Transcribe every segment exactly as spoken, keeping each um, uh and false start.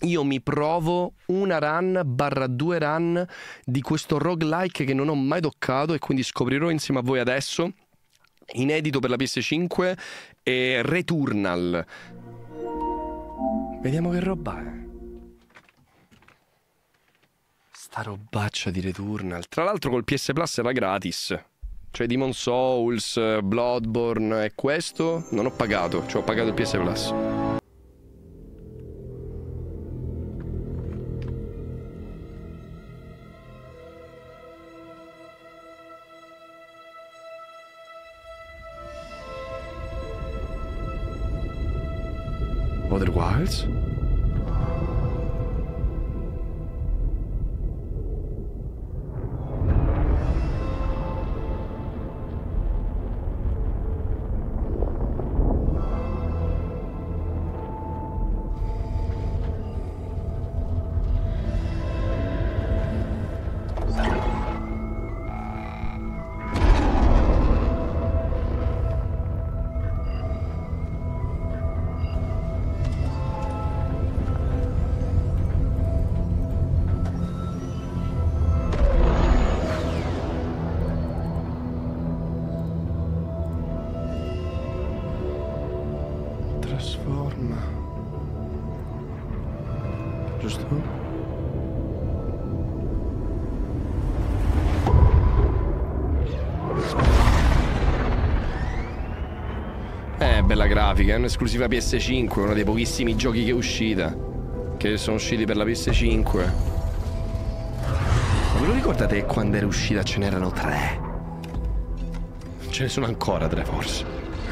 io mi provo una run barra due run di questo roguelike che non ho mai toccato, e quindi scoprirò insieme a voi adesso, inedito per la P S cinque, e Returnal. Vediamo che roba è. Sta robaccia di Returnal. Tra l'altro col P S Plus era gratis. Cioè Demon Souls, Bloodborne e questo non ho pagato. Cioè ho pagato il P S Plus. Other Wilds? Trasforma. Giusto? Eh, bella grafica, è un'esclusiva P S cinque, uno dei pochissimi giochi che è uscita, che sono usciti per la P S cinque. Ma ve lo ricordate che quando era uscita ce n'erano tre? Ce ne sono ancora tre forse.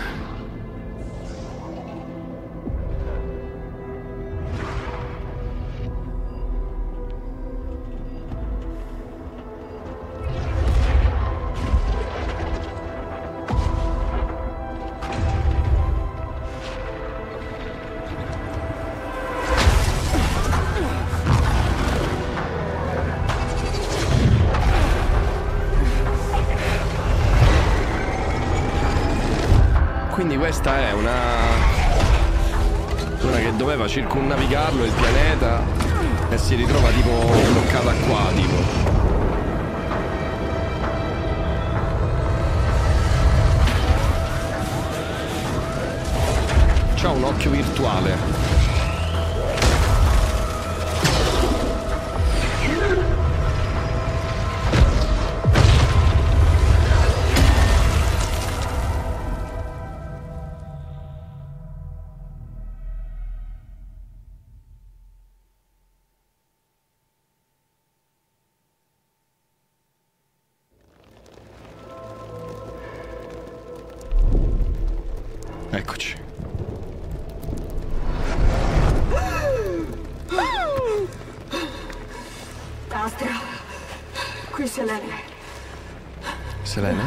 Quindi questa è una una che doveva circumnavigarlo il pianeta e si ritrova tipo bloccata qua, tipo. C'ha un occhio virtuale. Eccoci. Astra, qui Selene. Selene?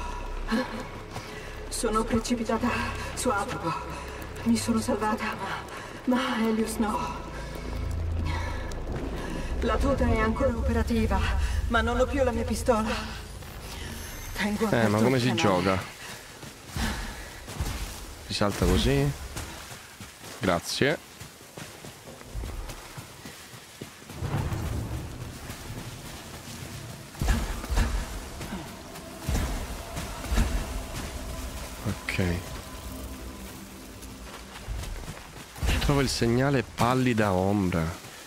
Sono precipitata su Atropo. Mi sono salvata, ma Helios no. La tuta è ancora operativa, ma non ho più la mia pistola. Tengo Eh, ma come si canale. gioca? Si salta così. Grazie. Ok. Trovo il segnale pallida ombra.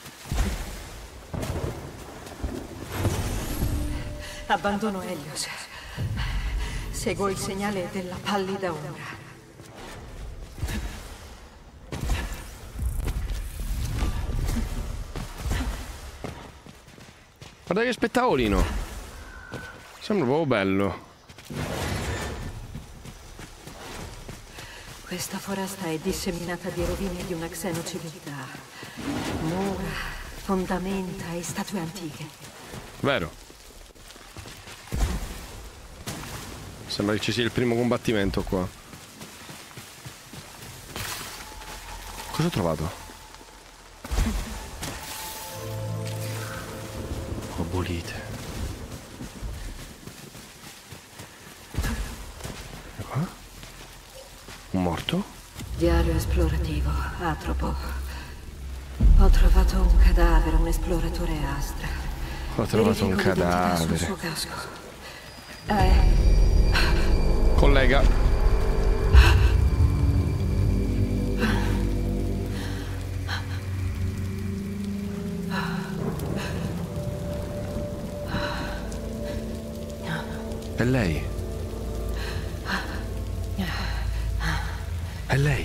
Abbandono Helios. Seguo il segnale della pallida ombra. Guarda che spettacolino. Sembra proprio bello. Questa foresta è disseminata di rovine di una xenociviltà. Mura, fondamenta e statue antiche. Vero. Sembra che ci sia il primo combattimento qua. Cosa ho trovato? Obolite. E qua? Un morto? Diario esplorativo, Atropo. Ho trovato un cadavere, un esploratore Astra. Ho trovato un Verifico l'identità sul cadavere. suo casco. Eh, Collega. È lei. È lei.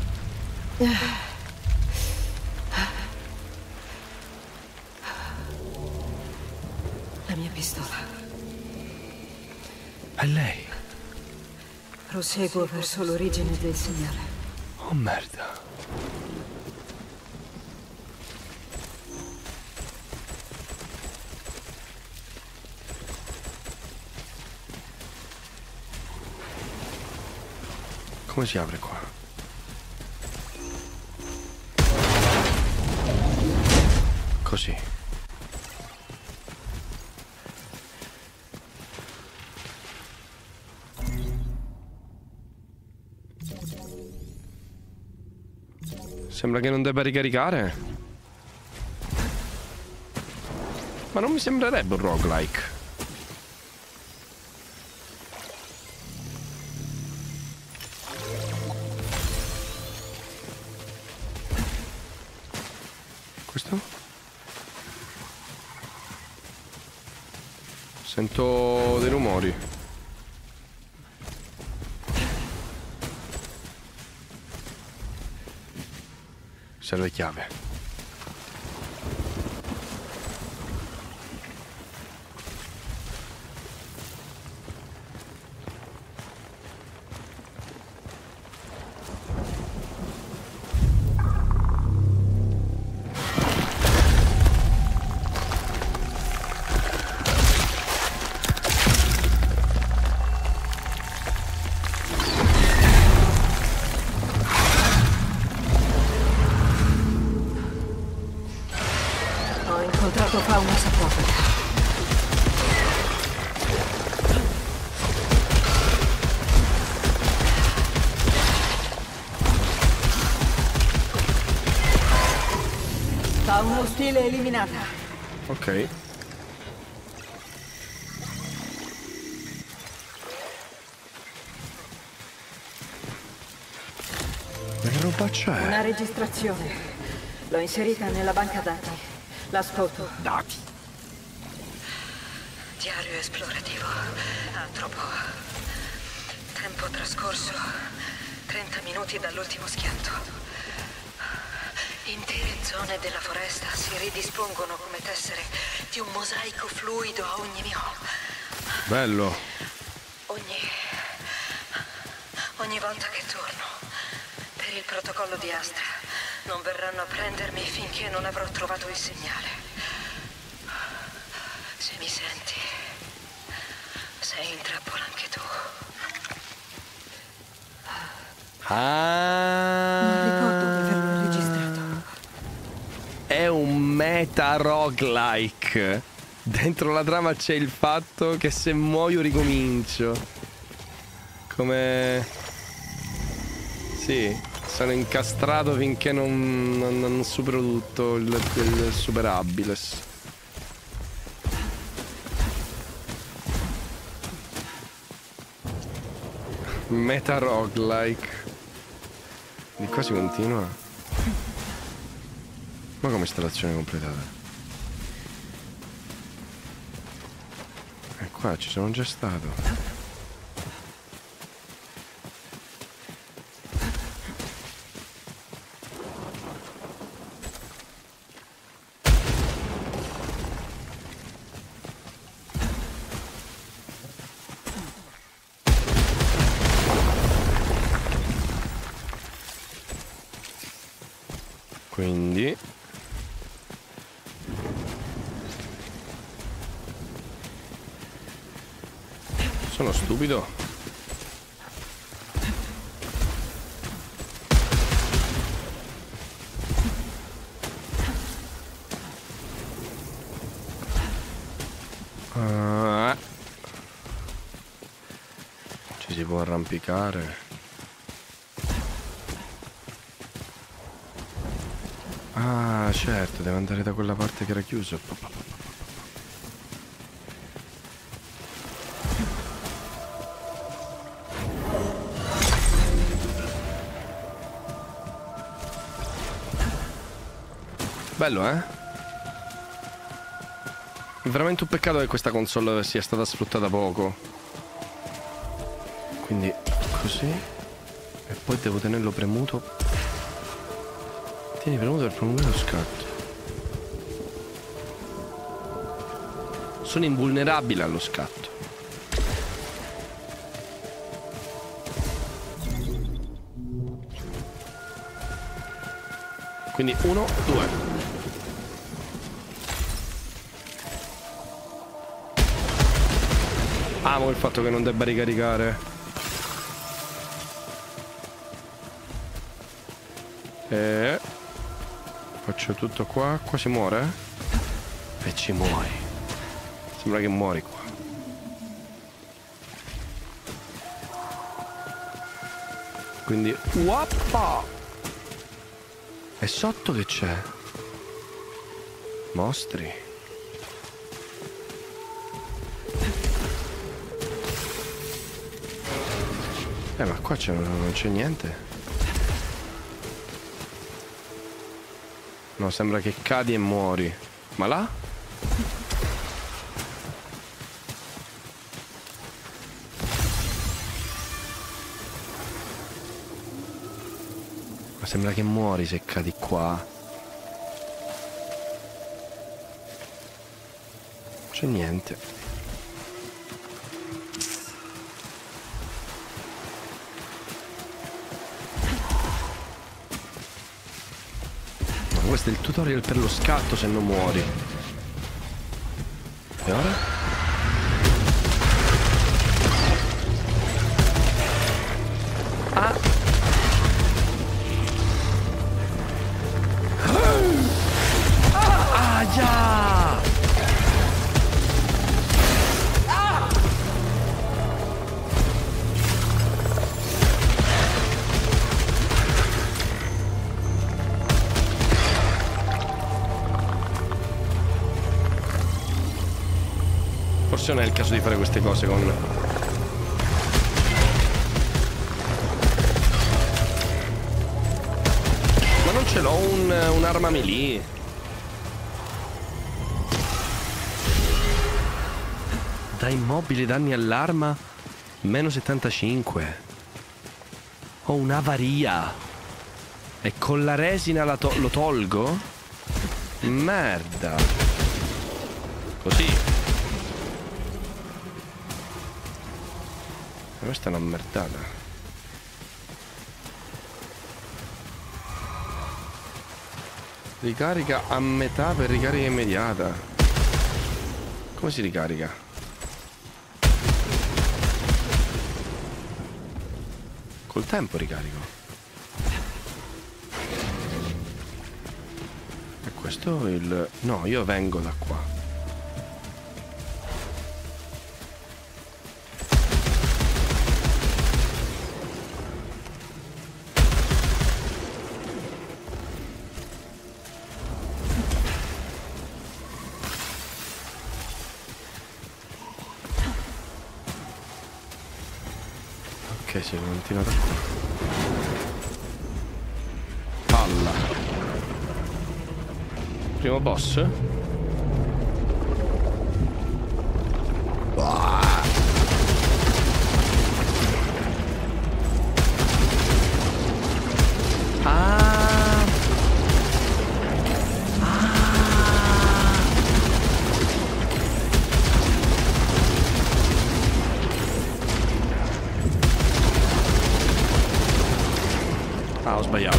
la mia pistola. È lei. Proseguo verso l'origine del segnale. Oh merda. Come si apre qua? Così. Sembra che non debba ricaricare. Ma non mi sembrerebbe un roguelike. Questo? Sento dei rumori. Serve chiave. Ho incontrato fauna sapropera. Fauna ostile eliminata. Ok. Ma che roba c'è? Una registrazione. L'ho inserita nella banca dati. La sfoto. Dati. Diario esplorativo. Antropo. Tempo trascorso. trenta minuti dall'ultimo schianto. Intere zone della foresta si ridispongono come tessere di un mosaico fluido a ogni mio. Bello. Ogni. Ogni volta che torno. Per il protocollo di Astra. Non verranno a prendermi finché non avrò trovato il segnale. Se mi senti, sei in trappola anche tu. Ah. Non ricordo di averlo registrato. È un meta roguelike. Dentro la trama c'è il fatto che se muoio ricomincio. Come... Sì, sono incastrato finché non, non, non supero tutto il, il superabiles. Meta roguelike. Di qua si continua. Ma come installazione completata? E qua ci sono già stato. Quindi sono stupido. Ah. Ci si può arrampicare. Ah, certo, deve andare da quella parte che era chiuso. Bello, eh? È veramente un peccato che questa console sia stata sfruttata poco. Quindi così. E poi devo tenerlo premuto. Tieni premuto per prolungare lo scatto. Sono invulnerabile allo scatto. Quindi uno, due. Amo il fatto che non debba ricaricare. E faccio tutto qua. Qua si muore? E ci muori. Sembra che muori qua. Quindi uappa. E sotto che c'è? Mostri. Eh, ma qua c'è, non c'è niente. No, sembra che cadi e muori. Ma là? Ma sembra che muori se cadi qua. Non c'è niente. Questo è il tutorial per lo scatto se non muori. E ora? Ah! Ah, già! Ah! Forse non è il caso di fare queste cose con... Ma non ce l'ho un, un'arma melee. Da immobili danni all'arma meno settantacinque. Ho un'avaria. E con la resina la to- lo tolgo? Merda. Così. Questa è una merdata. Ricarica a metà per ricarica immediata. Come si ricarica? Col tempo ricarico. E questo è il... No, io vengo da qua. Ok, si continua da qua. Palla. Primo boss. Ah. Ah. Ah, ho sbagliato.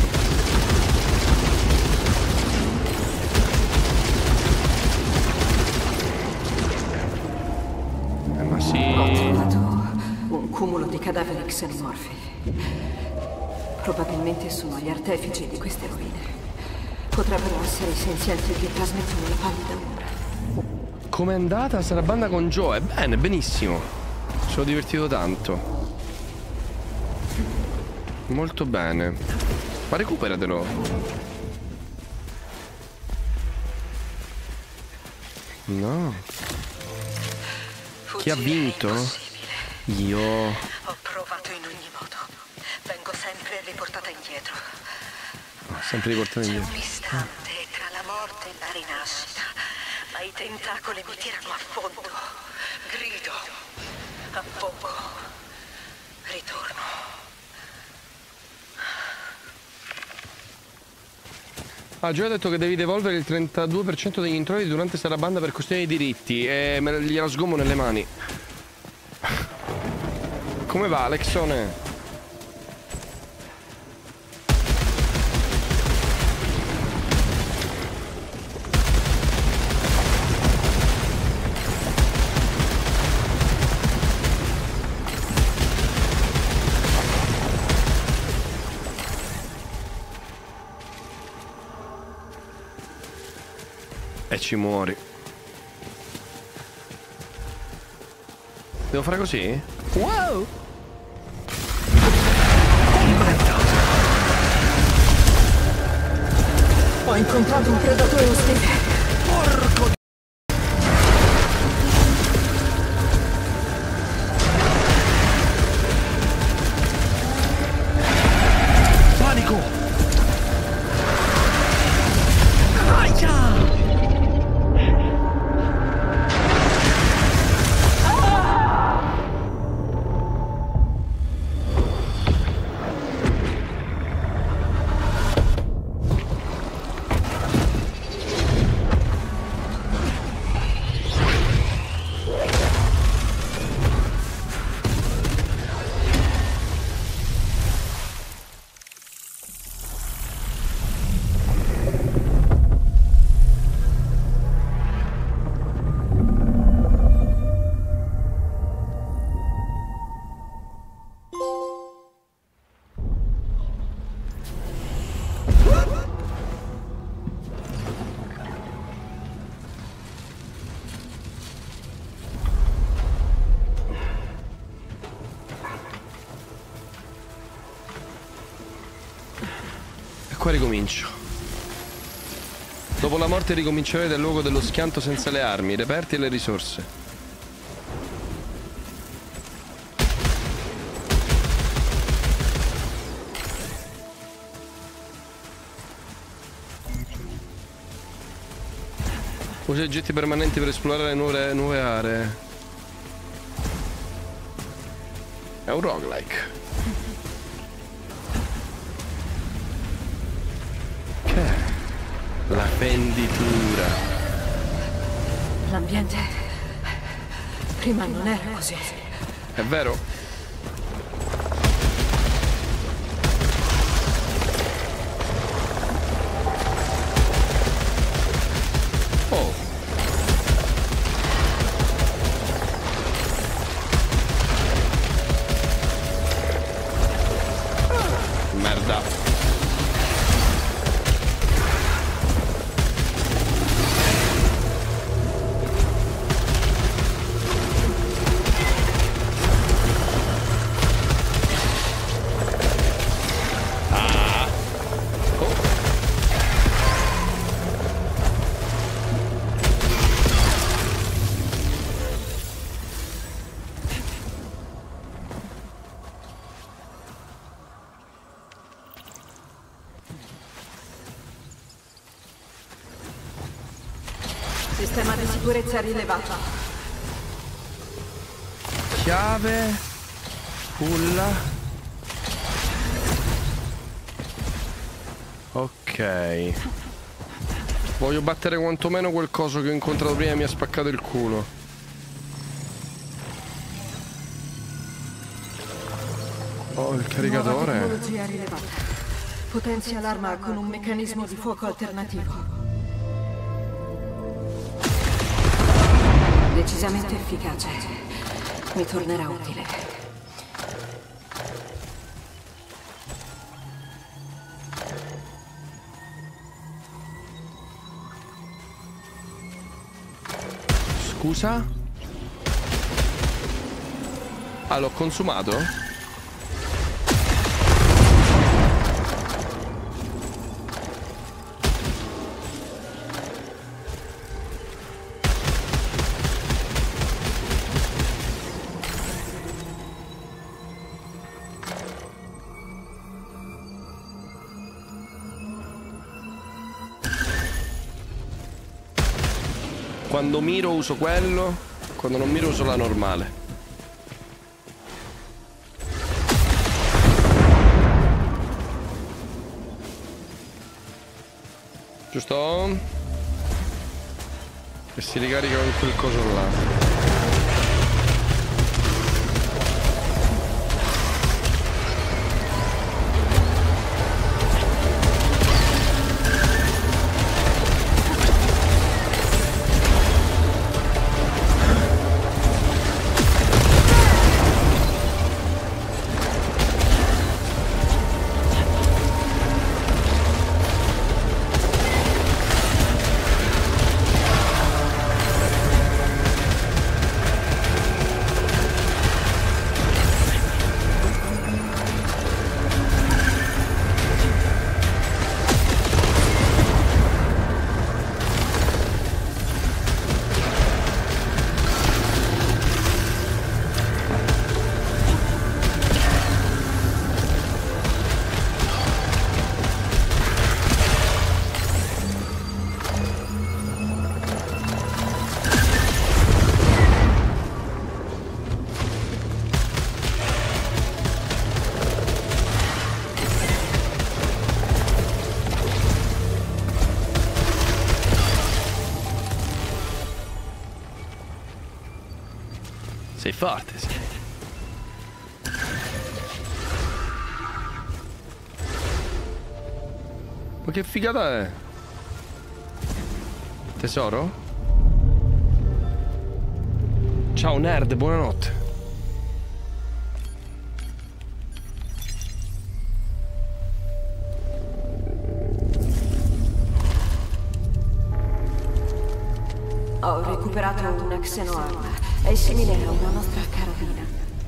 Eh, ma sì. Ho trovato un cumulo di cadaveri xenomorfi. Probabilmente sono gli artefici di queste rovine. Potrebbero essere i senzienti che trasmettono la pallida ombra. Com'è andata Sarabanda con Joe? Bene, benissimo. Mi sono divertito tanto. Molto bene. Ma recuperatelo. No. Fuggire Chi ha vinto? è impossibile. Io. Ho provato in ogni modo. Vengo sempre riportata indietro. No, sempre riportato C'è indietro. un istante tra la morte e la rinascita, ma i tentacoli mi tirano a fondo. Grido. A poco. Ritorno. Ah, Gio ha detto che devi devolvere il trentadue per cento degli introiti durante Sarabanda per questioni di diritti e me gliela sgomo nelle mani. Come va, Alexone? E ci muori. Devo fare così? Wow! Ho incontrato un predatore ostile. Porco! Panico! Aia! Qua ricomincio. Dopo la morte ricomincerei dal luogo dello schianto senza le armi, i reperti e le risorse. Usa oggetti permanenti per esplorare nuove, nuove aree. È un roguelike. La fenditura. L'ambiente prima non era così. È vero? Oh. Merda. Sistema di sicurezza rilevato. Chiave. Culla. Ok. Voglio battere quantomeno quel coso che ho incontrato prima e mi ha spaccato il culo. Oh, il caricatore. Nuova tecnologia rilevata. Potenzia l'arma con un meccanismo di fuoco alternativo. Decisamente efficace. Mi tornerà utile. Scusa? Ah, l'ho consumato? Quando miro uso quello, quando non miro uso la normale. Giusto? E si ricarica con quel coso là. Sei forte, sì. Ma che figata è? Tesoro? Ciao nerd, buonanotte. Ho recuperato una xenoarma. È simile a una nostra carabina.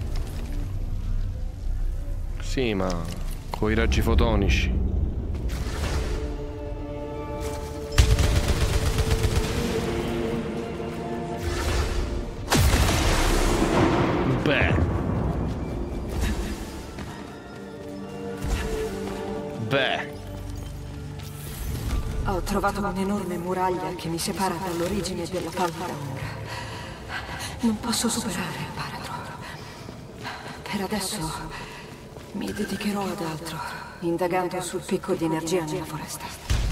Sì, ma con i raggi fotonici. Beh. Beh. Ho trovato un'enorme muraglia che mi separa dall'origine della pallida ombra. Non posso superare il baratro. Per adesso mi dedicherò ad altro, indagando sul picco di energia nella foresta.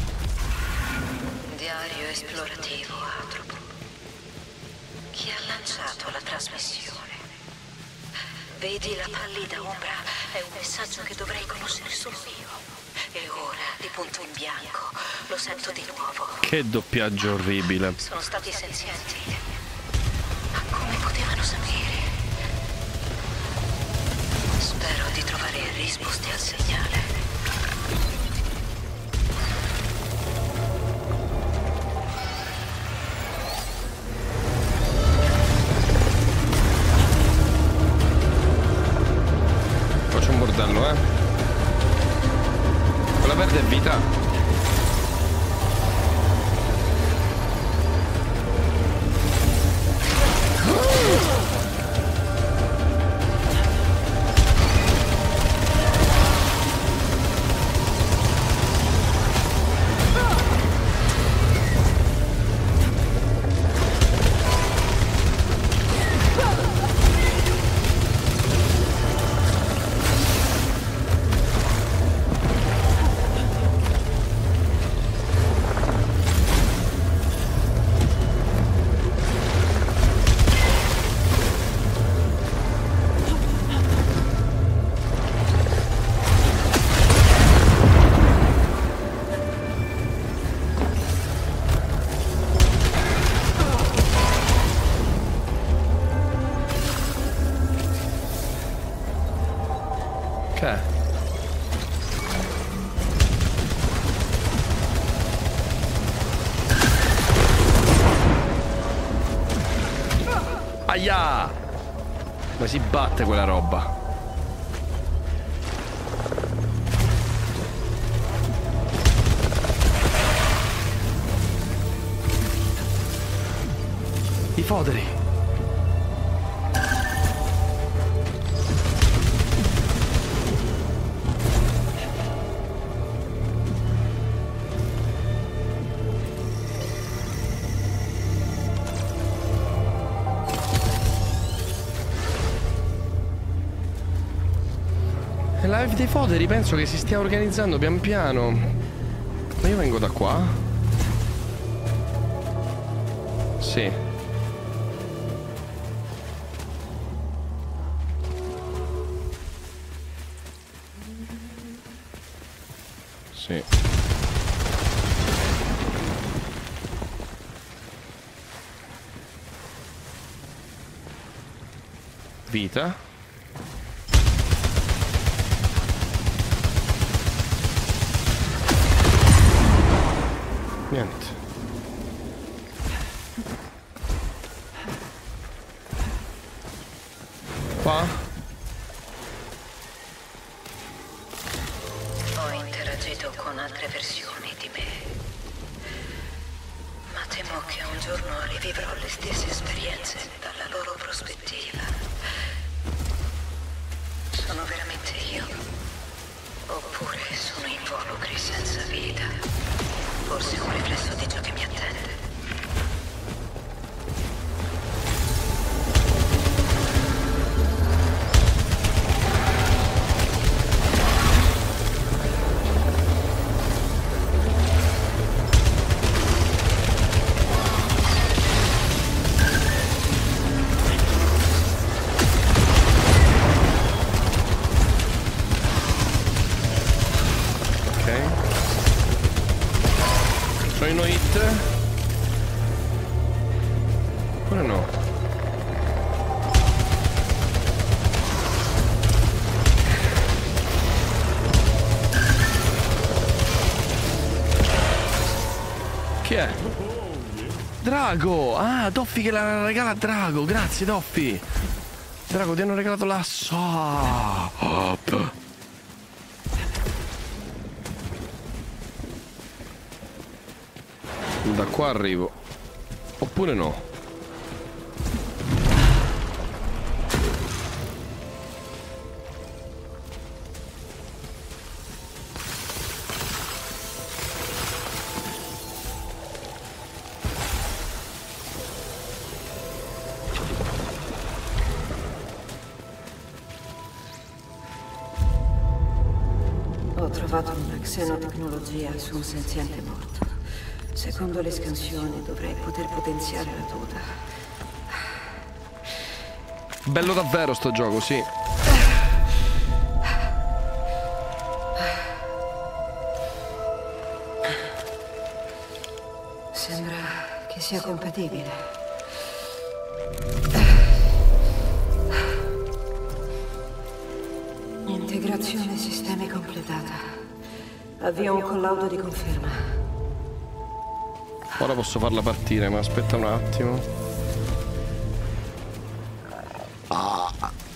Diario esplorativo, Atropo. Chi ha lanciato la trasmissione? Vedi la pallida ombra? È un messaggio che dovrei conoscere solo io. E ora, di punto in bianco, lo sento di nuovo. Che doppiaggio orribile. Sono stati senzienti. Come potevano sapere? Spero di trovare risposte al segnale. Faccio un bordello, eh. Quella verde è vita. Che? Aia! Ma si batte quella roba. I foderi. Drive dei foderi penso che si stia organizzando pian piano. Ma io vengo da qua? Sì. Sì. Vita. Niente. Qua? Ho interagito con altre versioni di me, ma temo che un giorno rivivrò le stesse esperienze dalla loro prospettiva. Sono veramente io? Oppure sono involucri senza vita? Forse un riflesso di ciò che mi attende. Sono hit? Oppure no? Chi è? Drago! Ah, Doffi che la regala a Drago. Grazie Doffi. Drago, ti hanno regalato la Soap. Da qua arrivo. Oppure no? Ho trovato una xenotecnologia su un senziente morto. Secondo le scansioni dovrei poter potenziare la tuta. Bello davvero sto gioco, sì. Sembra che sia compatibile. Integrazione sistemi completata. Avvio un collaudo di conferma. Ora posso farla partire, ma aspetta un attimo. Ah.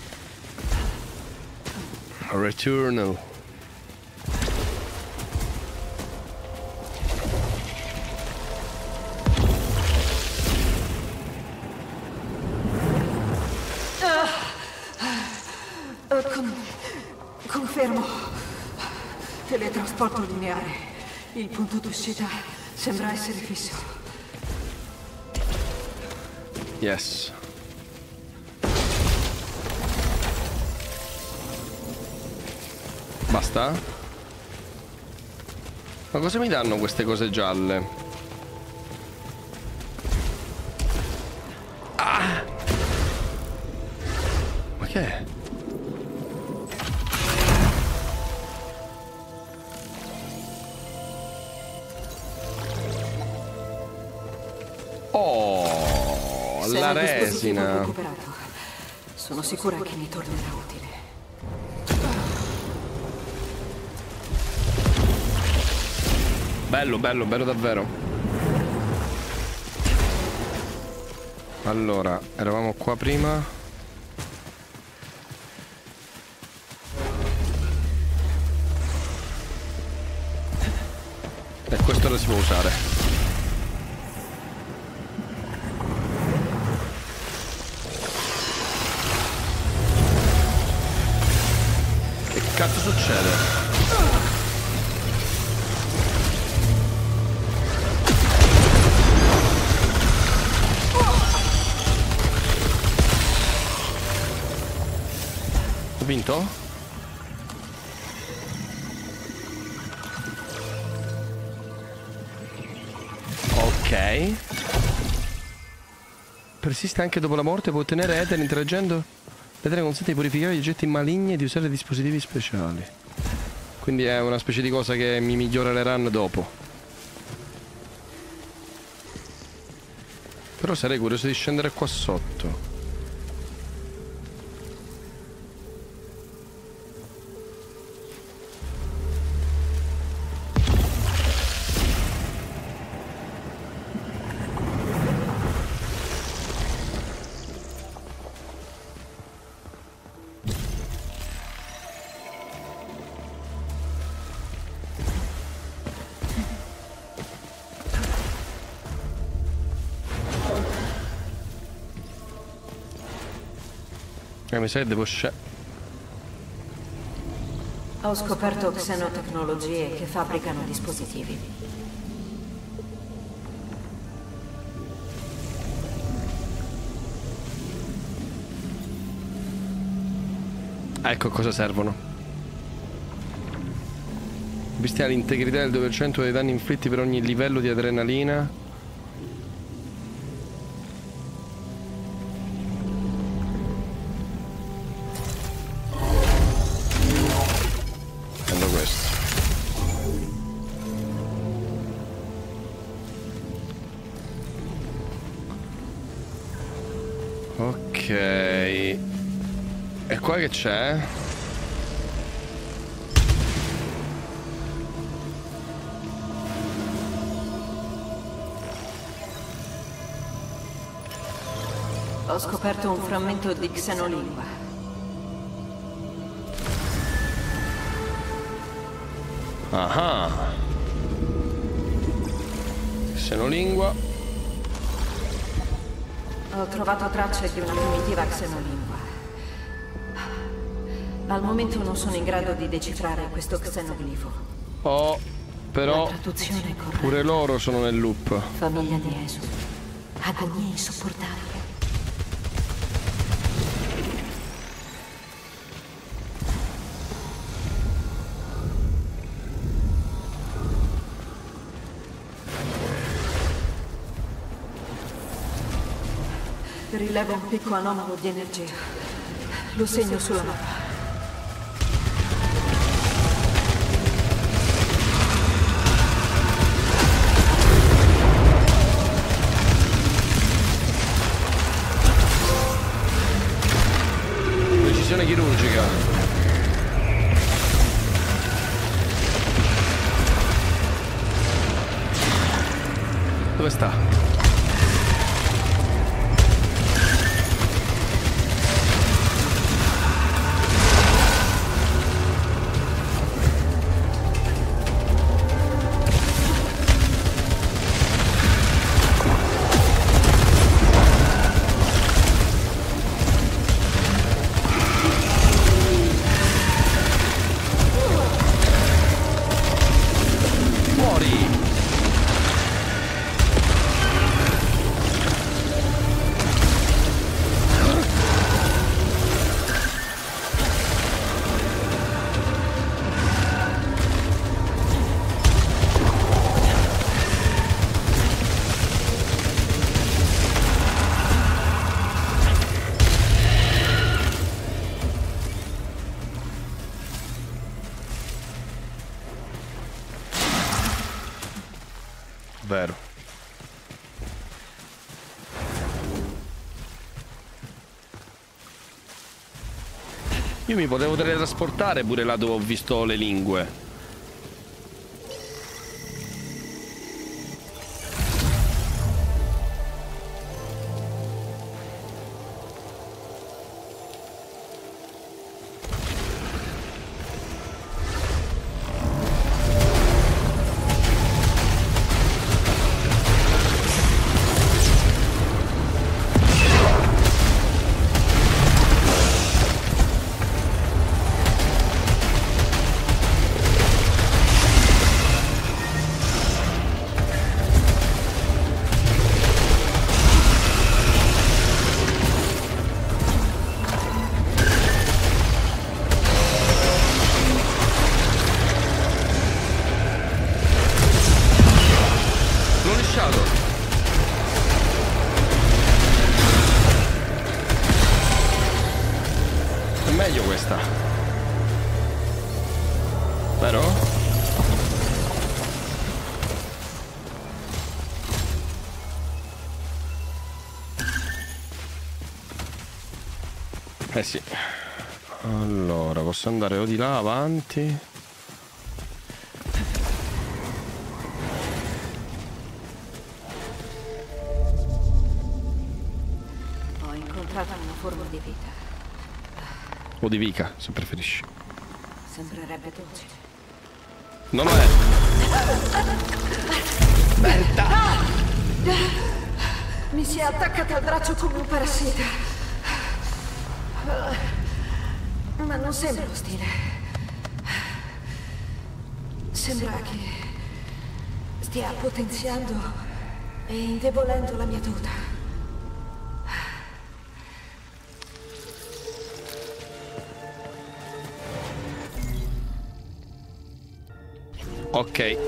Returnal. Con... Confermo. Teletrasporto lineare. Il punto d'uscita sembra essere fisso. Yes. Basta? Ma cosa mi danno queste cose gialle? Ah! Ma che è? Oh, la resina. Sono sicura che mi tornerà utile. Bello, bello, bello davvero. Allora, eravamo qua prima. E questo lo si può usare. Che cazzo succede? Ho vinto? Persiste anche dopo la morte, può ottenere Ether interagendo. L'Ether consente di purificare gli oggetti maligni e di usare dispositivi speciali. Quindi è una specie di cosa che mi migliora le run dopo. Però sarei curioso di scendere qua sotto. Eh, mi sa che devo scendere. Ho scoperto xenotecnologie che fabbricano dispositivi. Ecco a cosa servono. Visti l'integrità del due per cento dei danni inflitti per ogni livello di adrenalina. Prendo questo. Ok. E qua che c'è? Ho scoperto un frammento di xenolingua. Ah, xenolingua. Ho trovato tracce di una primitiva xenolingua. Al momento non sono in grado di decifrare questo xenoglifo. Oh, però La traduzione è corretta. pure loro sono nel loop. Famiglia di Esu. Agonia insopportabile. Rilevo un picco anomalo di energia. Lo segno sulla mappa. Precisione chirurgica. Dove sta? Vero. Io mi potevo teletrasportare pure là dove ho visto le lingue. Eh sì. Allora, posso andare o di là avanti. Ho incontrato una forma di vita. O di Vika, se preferisci. Sembrerebbe dolce. Non lo è. Berta! Mi si è attaccata al braccio come un parassita. Ma non sembra ostile. Sembra che stia potenziando e indebolendo la mia tuta. Ok.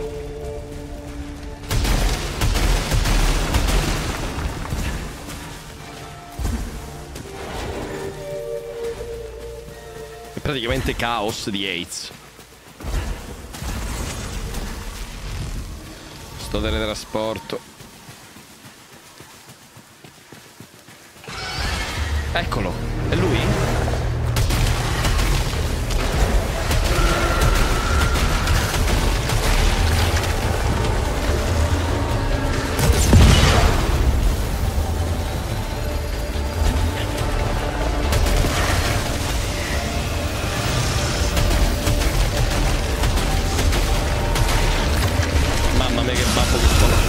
È praticamente caos di AIDS. Sto teletrasporto. Eccolo, è lui? Mamma mia che baffo che suona.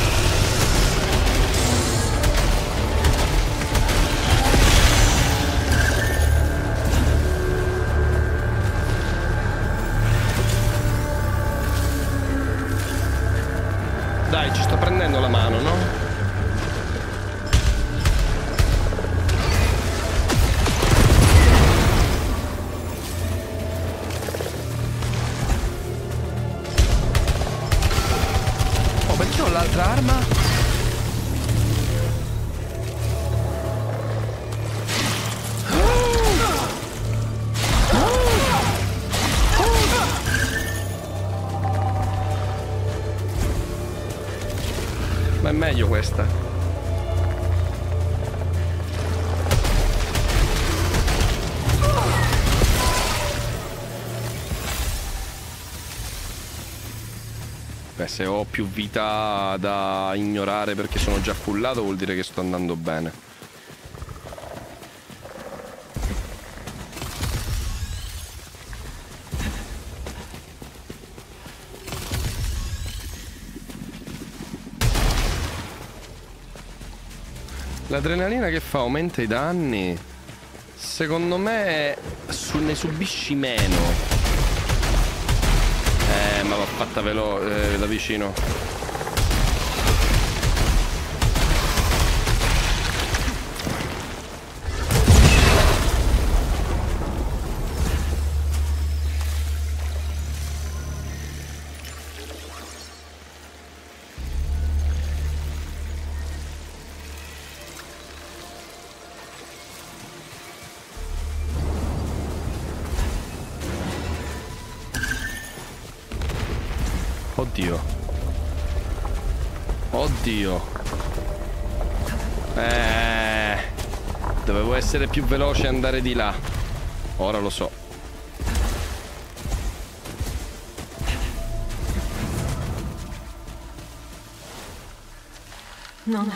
Dai, ci sto prendendo la mano, no? Oh, perché ho l'altra arma? Ma è meglio questa. Beh, se ho più vita da ignorare perché sono già cullato vuol dire che sto andando bene. L'adrenalina che fa aumenta i danni. Secondo me su, ne subisci meno. Eh, ma va fatta veloce, eh, da vicino. Oddio. Oddio. Eh, dovevo essere più veloce e andare di là. Ora lo so. Non...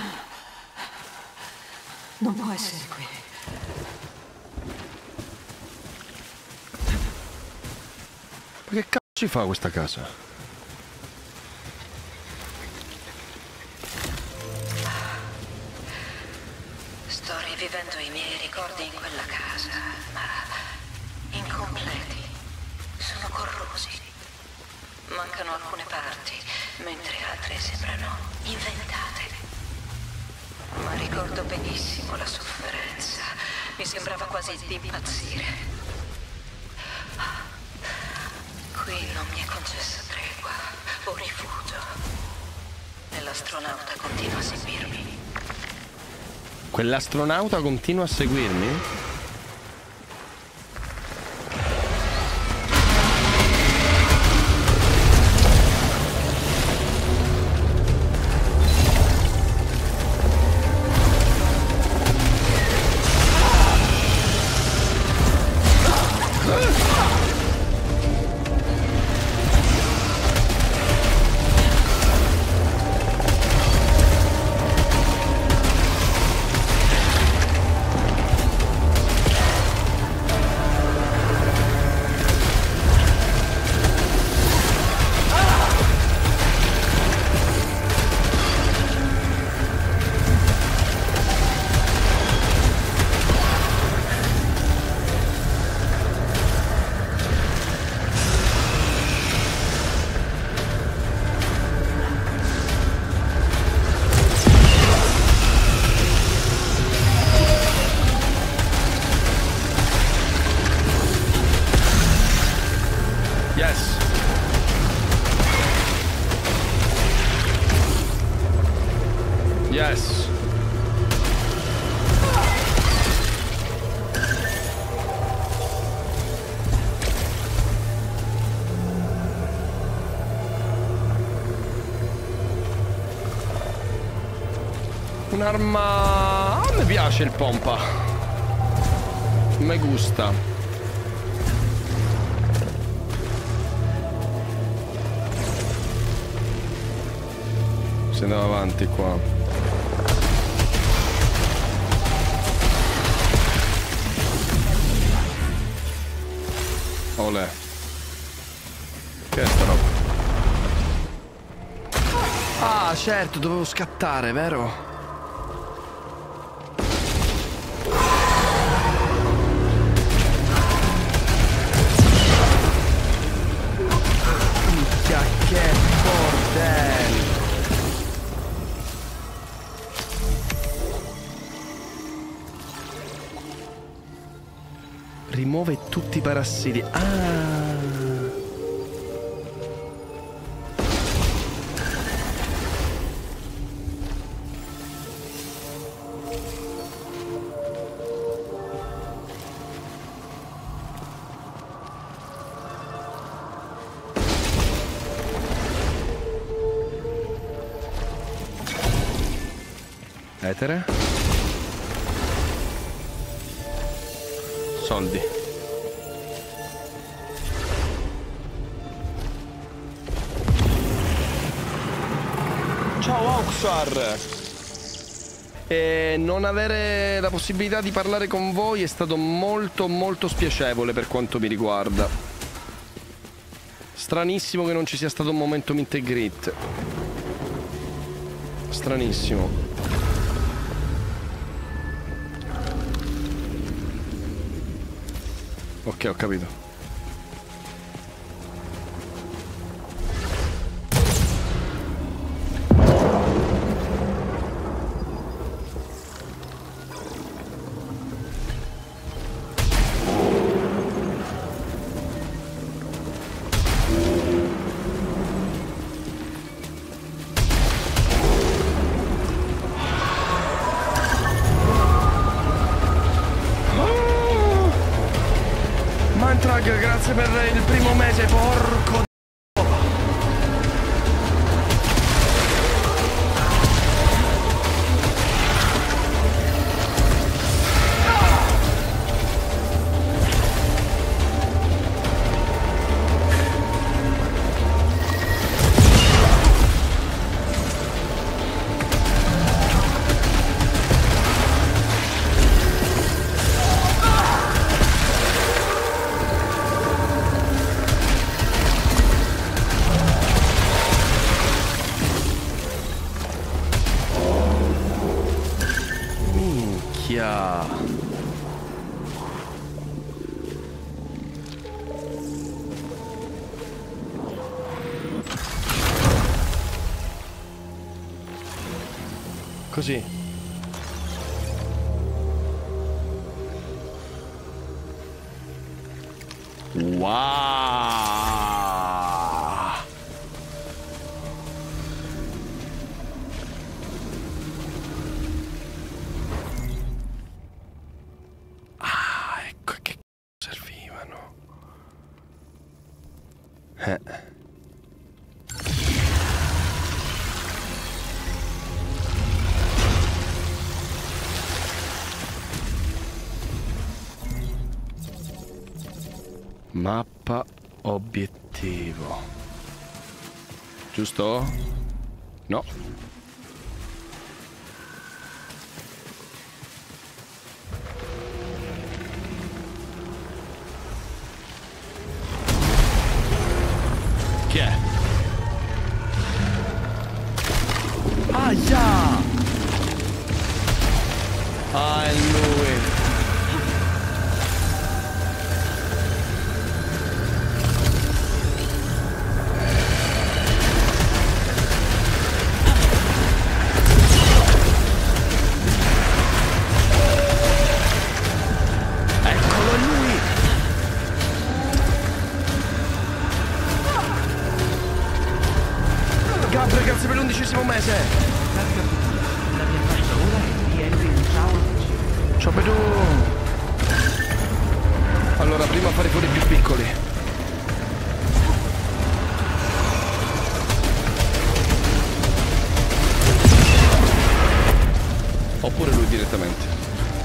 Non può essere qui. Ma che cazzo ci fa questa casa? Sto rivivendo i miei ricordi in quella casa, ma incompleti. Sono corrosi. Mancano alcune parti, mentre altre sembrano inventate. Ma ricordo benissimo la sofferenza. Mi sembrava quasi di impazzire. Qui non mi è concessa tregua o rifugio. E l'astronauta continua a seguirmi. Quell'astronauta continua a seguirmi? Yes. Un'arma... A me piace il pompa. Me gusta. Si andava avanti qua. Olè. Che è sta roba? Ah, certo, dovevo scattare, vero? Che bordello! Rimuove tutti i parassiti. Ah! Etere. Soldi. Ciao Auxar. E non avere la possibilità di parlare con voi è stato molto molto spiacevole per quanto mi riguarda. Stranissimo che non ci sia stato un momento meet and greet. Stranissimo. Ok, ho capito. Grazie per il primo mese, porco. Così. Wow. Ah, ecco che servivano. Eh. Mappa obiettivo. Giusto? No. Chi è? Aia! Ah, è lui. Oppure lui direttamente.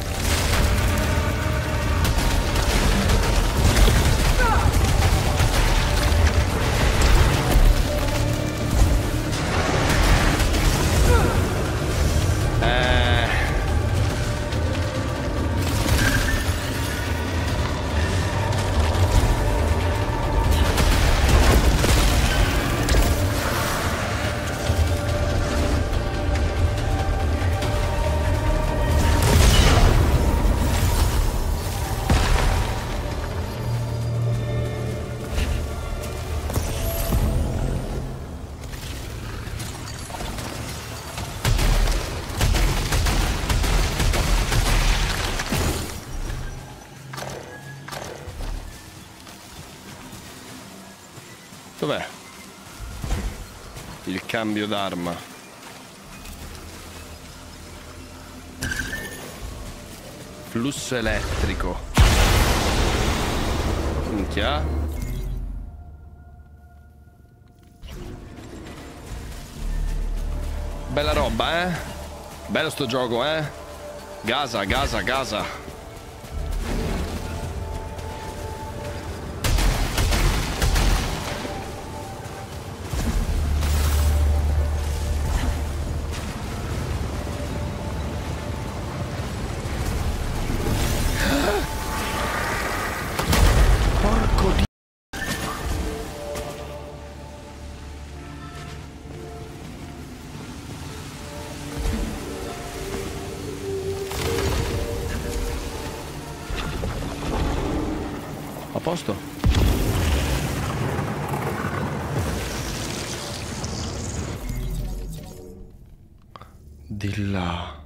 Dov'è? Il cambio d'arma. Flusso elettrico. Minchia. Bella roba, eh? Bello sto gioco, eh? Gasa, gasa, gasa. A posto? Di là.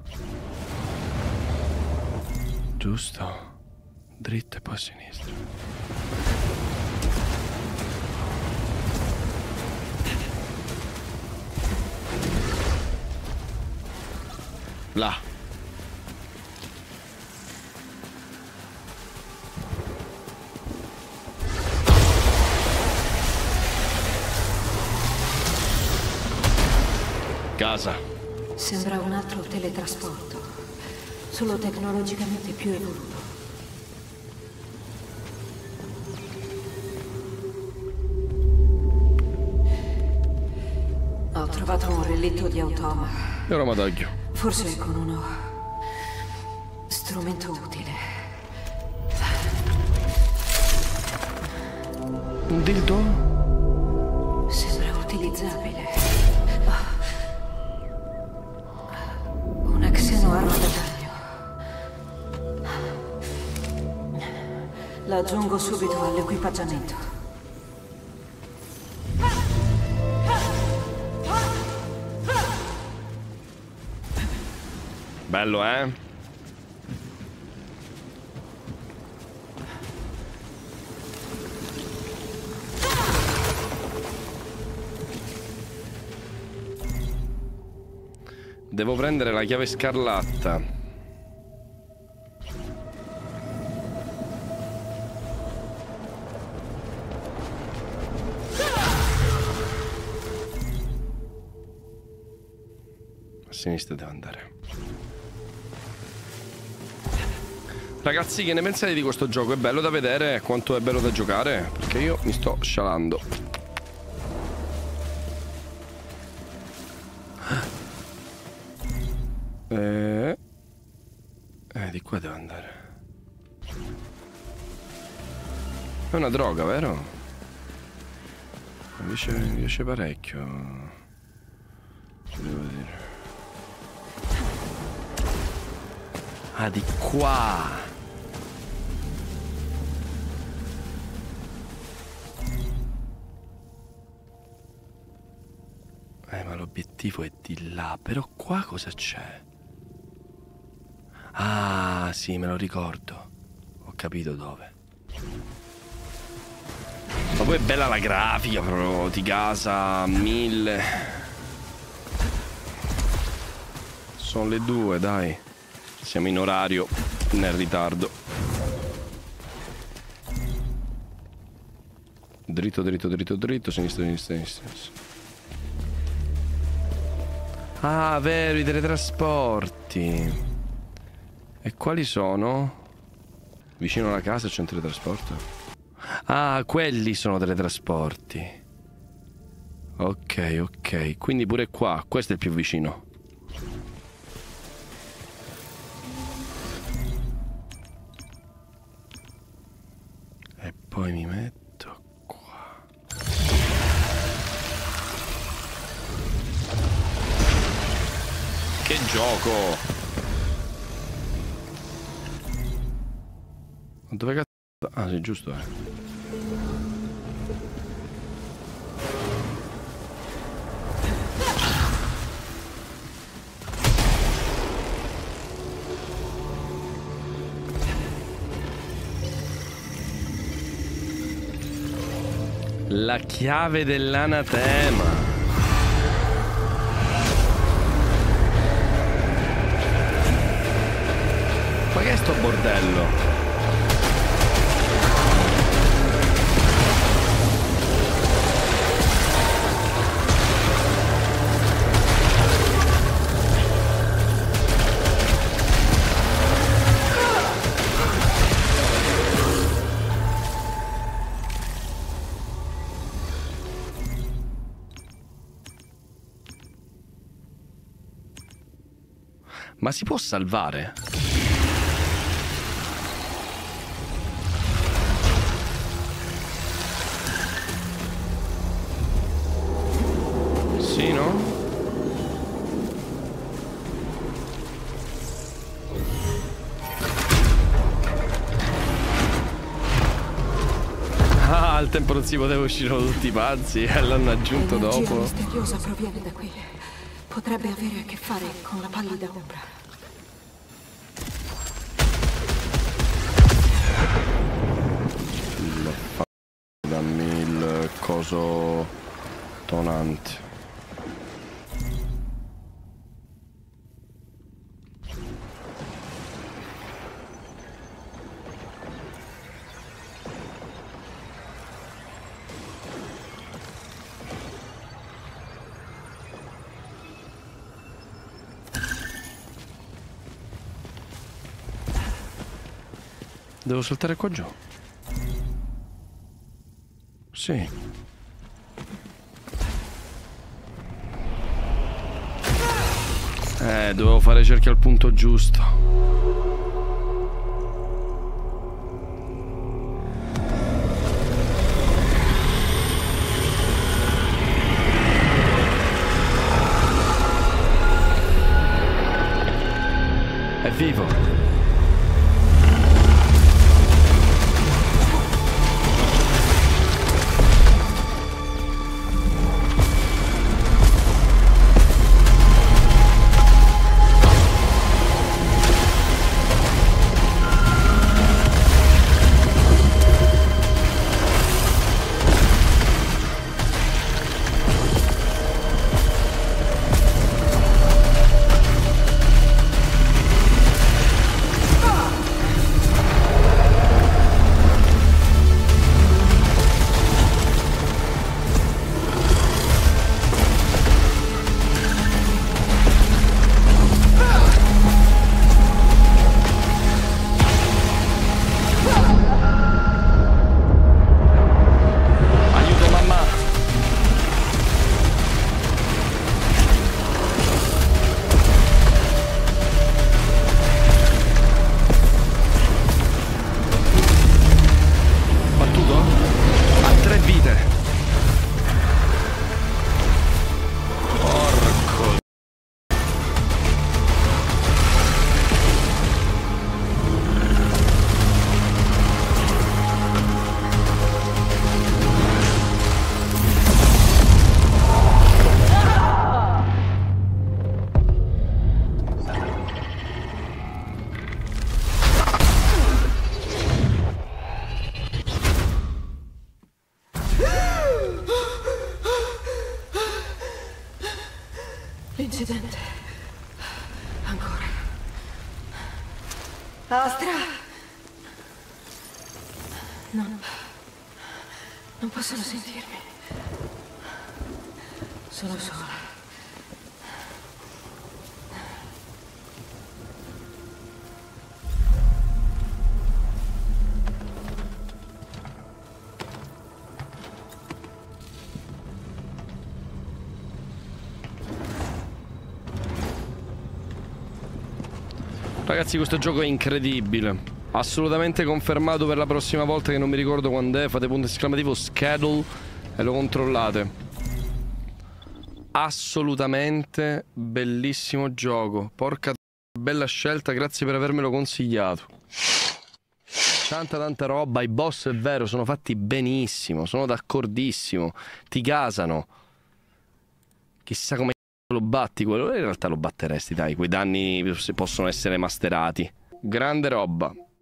Giusto. Dritto e poi a sinistra. Là. Casa. Sembra un altro teletrasporto, solo tecnologicamente più evoluto. Ho trovato un relitto di automa. E ora m'adaglio. Forse con uno strumento utile. Un dildo? Sembra utilizzabile. Una xenoarma da taglio. La aggiungo subito all'equipaggiamento. Bello, eh? Devo prendere la chiave scarlatta. A sinistra devo andare. Ragazzi, che ne pensate di questo gioco? È bello da vedere quanto è bello da giocare? Perché io mi sto scialando. Eh, eh, di qua devo andare. È una droga, vero? Mi piace, mi piace parecchio. Devo dire. Ah, di qua. Eh, ma l'obiettivo è di là. Però qua cosa c'è? Ah, sì, me lo ricordo. Ho capito dove. Ma poi è bella la grafica, proprio di casa mille. Sono le due, dai. Siamo in orario, nel ritardo. Dritto, dritto, dritto, dritto, sinistra, sinistra, sinistra. Ah, vero, i teletrasporti. E quali sono? Vicino alla casa c'è un teletrasporto. Ah, quelli sono teletrasporti. Ok, ok. Quindi pure qua. Questo è il più vicino. E poi mi metto qua. Che gioco! Dove cazzo? Ah, sì, giusto, eh. La chiave dell'anatema. Ma che è sto bordello? Ma si può salvare? Sì, no? Ah, al tempo non si poteva uscire tutti i pazzi e l'hanno aggiunto dopo. L'energia misteriosa proviene da qui. Potrebbe avere a che fare con la pallida ombra. Dammi il coso tonante. Devo saltare qua giù? Sì. Eh, dovevo fare cerchio al punto giusto. È vivo. L'incidente. Ancora. Astra! Non... Non possono sentirmi. Sono sola. Ragazzi, questo gioco è incredibile. Assolutamente confermato per la prossima volta, che non mi ricordo quando è. Fate punto esclamativo schedule e lo controllate. Assolutamente bellissimo gioco. Porca bella scelta, grazie per avermelo consigliato. Tanta tanta roba. I boss, è vero, sono fatti benissimo. Sono d'accordissimo. Ti gasano. Chissà come lo batti quello. In realtà lo batteresti, dai. Quei danni possono essere masterati. Grande roba.